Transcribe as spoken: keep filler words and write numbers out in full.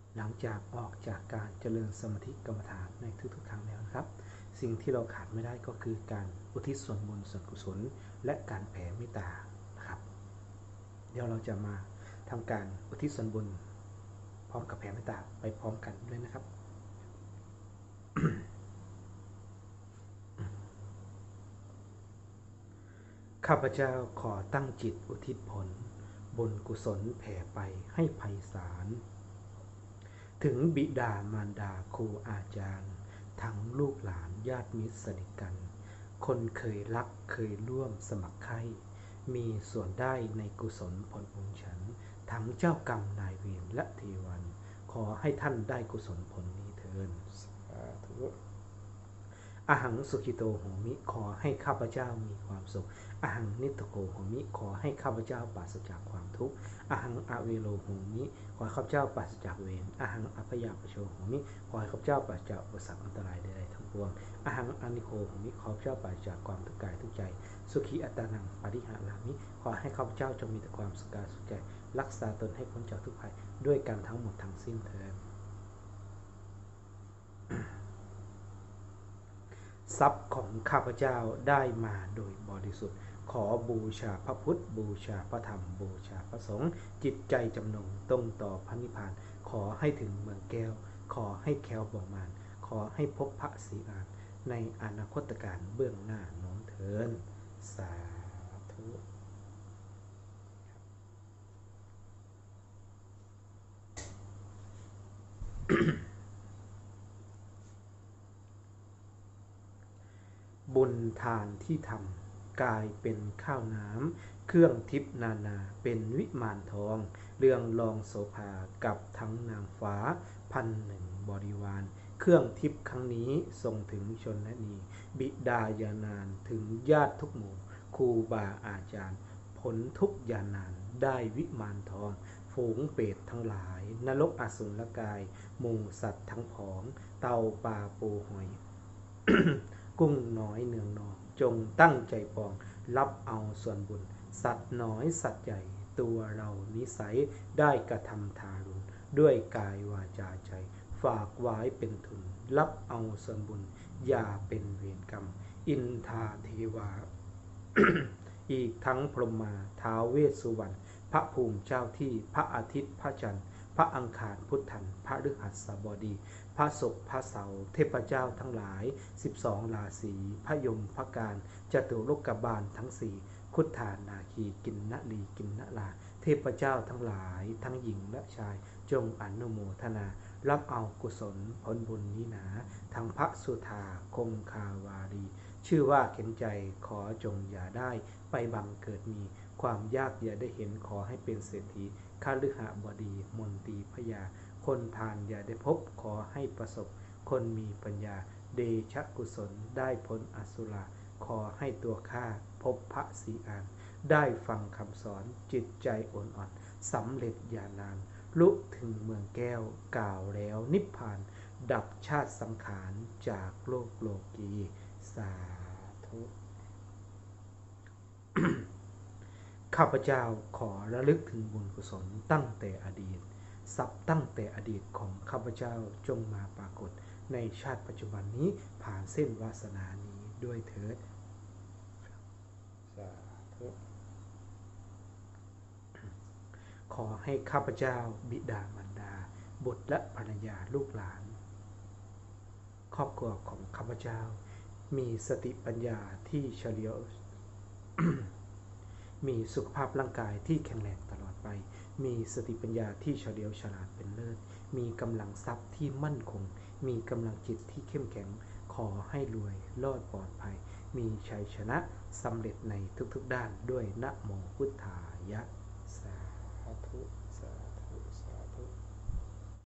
หลังจากออกจากการเจริญสมาธิกรรมฐานในทุกๆครั้งแล้วนะครับสิ่งที่เราขาดไม่ได้ก็คือการอุทิศส่วนบุญส่วนกุศลและการแผ่เมตตานะครับเดี๋ยวเราจะมาทำการอุทิศส่วนบุญพร้อมกับแผ่เมตตาไปพร้อมกันด้วยนะครับ ข้าพเจ้าขอตั้งจิตอุทิศผลบุญกุศลแผ่ไปให้ไพศาลถึงบิดามารดาครูอาจารย์ทั้งลูกหลานญาติมิตรสนิทกันคนเคยรักเคยร่วมสมัครใคร่มีส่วนได้ในกุศลผลบุญฉันทั้งเจ้ากรรมนายเวรและเทวันขอให้ท่านได้กุศลผลนี้เถิดสาธุอหังสุขิโตโหมิขอให้ข้าพเจ้ามีความสุขอหังนิตโกโหมิขอให้ข้าพเจ้าปราศจากความทุกข์อหังอเวโลโหมิขอให้ข้าพเจ้าปราศจากเวรอหังอัพยาปโชโหมิขอให้ข้าพเจ้าปราศจากอุปสรรคอันตรายใดๆทั้งปวงอหังอนิโคโหมิขอข้าพเจ้าปราศจากความทุกข์กายทุกใจสุขีอัตตานังปริหารามิขอให้ข้าพเจ้าจงมีแต่ความสุขกายสุขใจรักษาตนให้พ้นจากทุกภัยด้วยกันทั้งหมดทั้งสิ้นเถิดทรัพย์ของข้าพเจ้าได้มาโดยบริสุทธิ์ขอบูชาพระพุทธบูชาพระธรรมบูชาพระสงฆ์จิตใจจำนงตรงต่อพระนิพพานขอให้ถึงเมืองแก้วขอให้แคล้วบ่มานขอให้พบพระศรีอานในอนาคตการเบื้องหน้าโน้นเถิดสาธุบุญทานที่ทำกลายเป็นข้าวน้ำเครื่องทิพนานาเป็นวิมานทองเรืองรองโสภากับทั้งนางฟ้าพันหนึ่งบริวารเครื่องทิพครั้งนี้ส่งถึงชนนีบิดายานานถึงญาติทุกหมู่ครูบาอาจารย์ผลทุกยานานได้วิมานทองฝูงเปรตทั้งหลายนรกอสุรกายหมู่สัตว์ทั้งผองเต่าปลาปูหอย กุ้งน้อยเนืองนองจงตั้งใจปองรับเอาส่วนบุญสัตว์น้อยสัตว์ใหญ่ตัวเรานิสัยได้กระทำทารุณด้วยกายวาจาใจฝากไว้เป็นทุนรับเอาส่วนบุญอย่าเป็นเวรกรรมอินทาเทวา อีกทั้งพรหมาท้าวเวสสุวรรณพระภูมิเจ้าที่พระอาทิตย์พระจันทร์พระอังคารพุทธันพระฤหัสบดีพระศุกร์พระเสาร์เทพเจ้าทั้งหลายสิบสองราศีพระยมพระการจตุโลกบาลทั้งสี่คุฏฐานาคีกินนลีกินนลาเทพเจ้าทั้งหลายทั้งหญิงและชายจงอนุโมทนารับเอากุศลผลบุญนี้หนาทั้งพระสุธาคงคาวารีชื่อว่าเข็นใจขอจงอย่าได้ไปบังเกิดมีความยากอย่าได้เห็นขอให้เป็นเศรษฐีคฤหบดีมนตรีพญาคนทานอย่าได้พบขอให้ประสบคนมีปัญญาเดชะกุศลได้พ้นอสุราขอให้ตัวข้าพบพระศรีอานได้ฟังคำสอนจิตใจอ่อนอ่อนสำเร็จอย่านานลุถึงเมืองแก้วกล่าวแล้วนิพพานดับชาติสังขารจากโลกโลกีสาธุ ข้าพเจ้าขอระลึกถึงบุญกุศลตั้งแต่อดีตสับตั้งแต่อดีตของข้าพเจ้าจงมาปรากฏในชาติปัจจุบันนี้ผ่านเส้นวาสนานี้ด้วยเถิดสาธุขอให้ข้าพเจ้าบิดามารดาบุตรและภรรยาลูกหลานครอบครัวของข้าพเจ้ามีสติปัญญาที่เฉลียว มีสุขภาพร่างกายที่แข็งแรงตลอดไปมีสติปัญญาที่เฉลียวฉลาดเป็นเลิศมีกำลังทรัพย์ที่มั่นคงมีกำลังจิตที่เข้มแข็งขอให้รวยรอดปลอดภัยมีชัยชนะสำเร็จในทุกๆด้านด้วยนะโมพุทธายะสาธุ